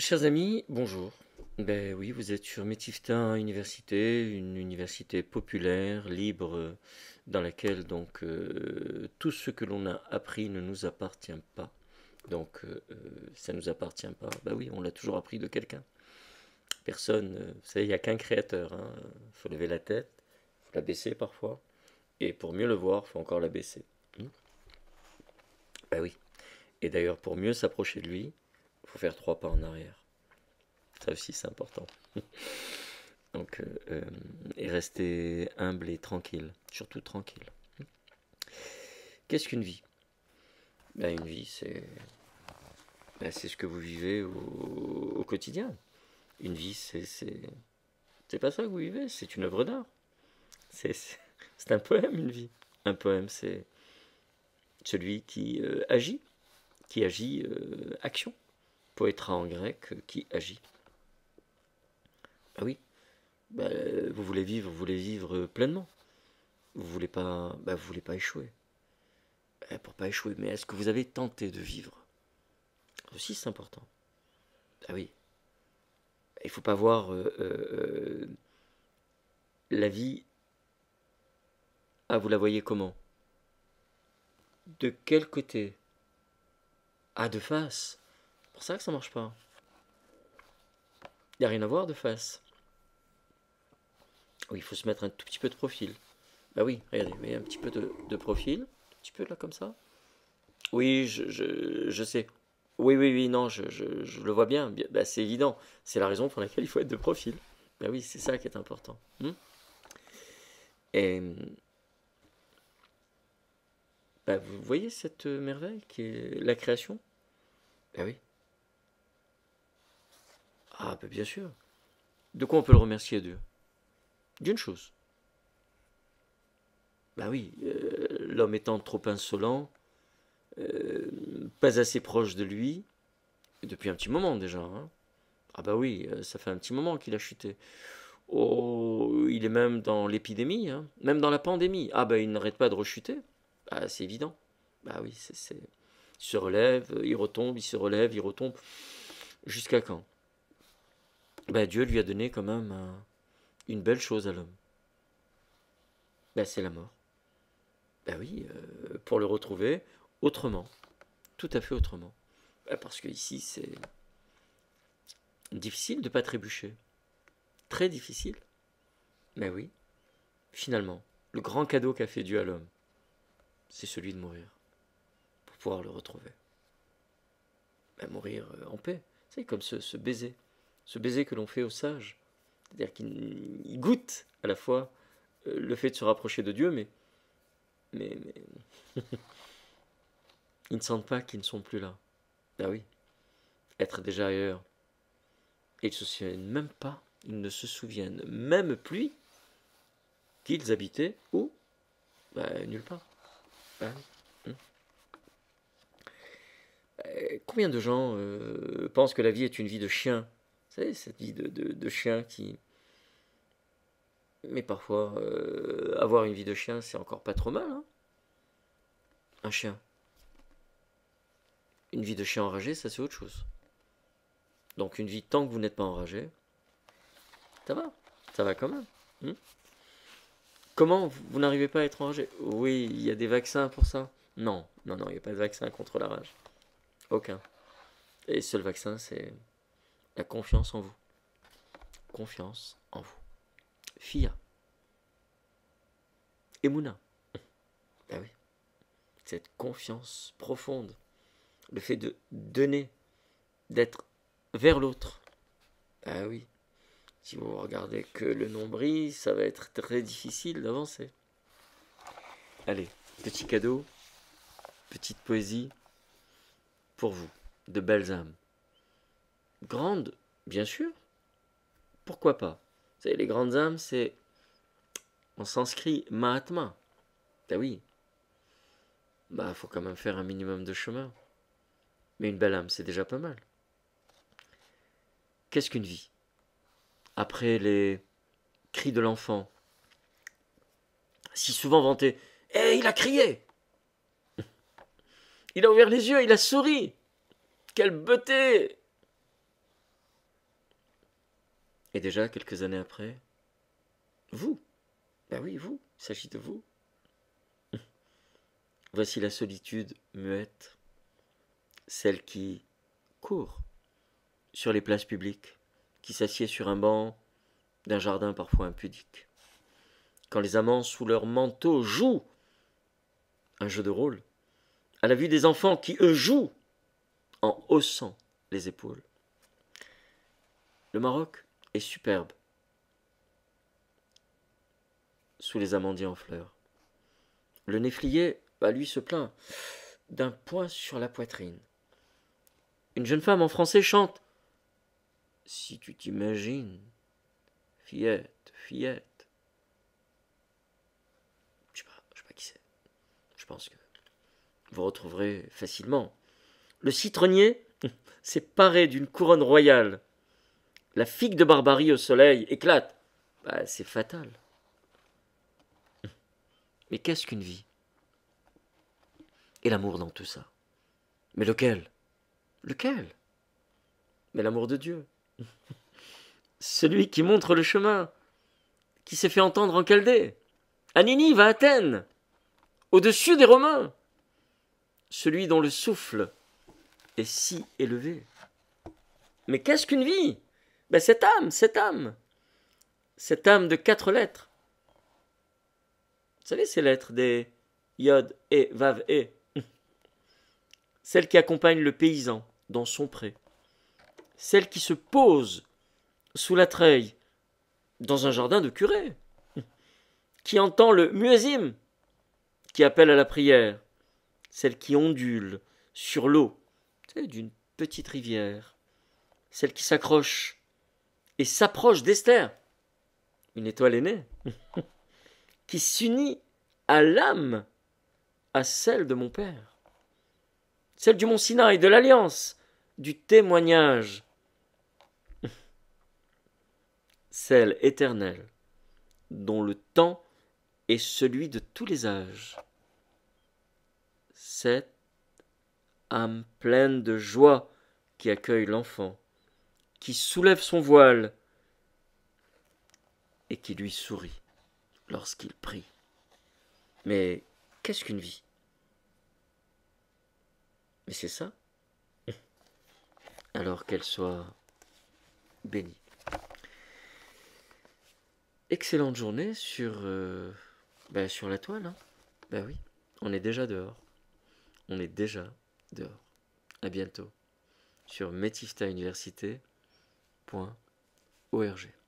Chers amis, bonjour. Ben oui, vous êtes sur Métiftin Université, une université populaire, libre, dans laquelle tout ce que l'on a appris ne nous appartient pas. Ça nous appartient pas. Ben oui, on l'a toujours appris de quelqu'un. Personne, vous savez, il n'y a qu'un créateur. Hein. Faut lever la tête, faut la baisser parfois, et pour mieux le voir, faut encore la baisser. Ben oui. Et d'ailleurs, pour mieux s'approcher de lui, faut faire 3 pas en arrière. Ça aussi, c'est important. Donc, et rester humble et tranquille, surtout tranquille. Qu'est-ce qu'une vie? Ben, une vie, c'est ce que vous vivez au quotidien. Une vie, c'est pas ça que vous vivez, c'est une œuvre d'art. C'est un poème, une vie. Un poème, c'est celui qui agit action. Poétra en grec, qui agit. Ah oui, bah, vous voulez vivre pleinement. Vous voulez pas échouer. Pour pas échouer, mais est-ce que vous avez tenté de vivre? Aussi, c'est important. Ah oui, il faut pas voir la vie. Ah, vous la voyez comment? De quel côté? Ah, de face. C'est pour ça que ça marche pas. Il n'y a rien à voir de face. Oui, il faut se mettre un tout petit peu de profil. Bah oui, regardez, mais un petit peu de profil. Un petit peu là, comme ça. Oui, je sais. Oui, oui, oui, non, je le vois bien. Bah, c'est évident. C'est la raison pour laquelle il faut être de profil. Bah oui, c'est ça qui est important. Et bah, vous voyez cette merveille qui est la création? Bah oui. Ah, bah bien sûr. De quoi on peut le remercier, Dieu? D'une chose. Bah oui, l'homme étant trop insolent, pas assez proche de lui, depuis un petit moment déjà. Hein. Ah bah oui, ça fait un petit moment qu'il a chuté. Oh, il est même dans l'épidémie, hein, même dans la pandémie. Ah bah il n'arrête pas de rechuter. Bah c'est évident. Bah oui, il se relève, il retombe, il se relève, il retombe. Jusqu'à quand? Bah Dieu lui a donné quand même une belle chose à l'homme. Bah c'est la mort. Bah oui, pour le retrouver autrement, tout à fait autrement. Bah, parce que ici c'est difficile de ne pas trébucher. Très difficile. Mais oui, finalement, le grand cadeau qu'a fait Dieu à l'homme, c'est celui de mourir pour pouvoir le retrouver. Ben, mourir en paix. C'est comme ce baiser que l'on fait aux sages. C'est-à-dire qu'ils goûtent à la fois le fait de se rapprocher de Dieu, mais ils ne sentent pas qu'ils ne sont plus là. Ah oui, être déjà ailleurs. Et ils ne se souviennent même plus qu'ils habitaient où? Ben, nulle part. Ben, combien de gens pensent que la vie est une vie de chien? Vous savez, cette vie de chien qui... Mais parfois, avoir une vie de chien, c'est encore pas trop mal, hein. Un chien. Une vie de chien enragé, ça c'est autre chose. Donc une vie tant que vous n'êtes pas enragé, ça va. Ça va quand même. Hmm. Comment vous n'arrivez pas à être enragé? Oui, il y a des vaccins pour ça. Non, non, non, il n'y a pas de vaccin contre la rage. Aucun. Et le seul vaccin, c'est la confiance en vous. Confiance en vous. Fia. Emouna. Ah oui. Cette confiance profonde. Le fait de donner, d'être vers l'autre. Ah oui. Si vous regardez que le nombril, ça va être très difficile d'avancer. Allez, petit cadeau, petite poésie pour vous, de belles âmes. Grandes, bien sûr. Pourquoi pas? Vous savez, les grandes âmes, c'est en sanskrit Mahatma. Ah oui. Bah, faut quand même faire un minimum de chemin. Mais une belle âme, c'est déjà pas mal. Qu'est-ce qu'une vie? Après les cris de l'enfant, si souvent vantés, eh, il a crié! Il a ouvert les yeux, il a souri! Quelle beauté! Et déjà, quelques années après, vous, ben oui, vous, il s'agit de vous. Voici la solitude muette, celle qui court sur les places publiques, qui s'assied sur un banc d'un jardin parfois impudique. Quand les amants sous leur manteau jouent un jeu de rôle, à la vue des enfants qui, eux, jouent en haussant les épaules. Le Maroc est superbe sous les amandiers en fleurs. Le néflier, lui, se plaint d'un point sur la poitrine. Une jeune femme en français chante « Si tu t'imagines, fillette, fillette ». Je sais pas qui c'est. Je pense que vous retrouverez facilement. Le citronnier s'est paré d'une couronne royale. La figue de Barbarie au soleil éclate. C'est fatal. Mais qu'est-ce qu'une vie? Et l'amour dans tout ça? Mais lequel? Lequel? Mais l'amour de Dieu. Celui qui montre le chemin, qui s'est fait entendre en Chaldée, à Ninive, à Athènes, au-dessus des Romains. Celui dont le souffle est si élevé. Mais qu'est-ce qu'une vie? Cette âme de 4 lettres. Vous savez, ces lettres des Yod et Vav et, celle qui accompagne le paysan dans son pré, celle qui se pose sous la treille dans un jardin de curé, qui entend le muezzin qui appelle à la prière, celle qui ondule sur l'eau d'une petite rivière, celle qui s'accroche et s'approche d'Esther, une étoile aînée, qui s'unit à l'âme, à celle de mon père, celle du mont Sinaï, de l'alliance, du témoignage, celle éternelle, dont le temps est celui de tous les âges. Cette âme pleine de joie qui accueille l'enfant, qui soulève son voile et qui lui sourit lorsqu'il prie. Mais qu'est-ce qu'une vie? Mais c'est ça. Alors qu'elle soit bénie. Excellente journée sur la toile. Hein. Oui, on est déjà dehors. On est déjà dehors. À bientôt sur metiftauniversité.org.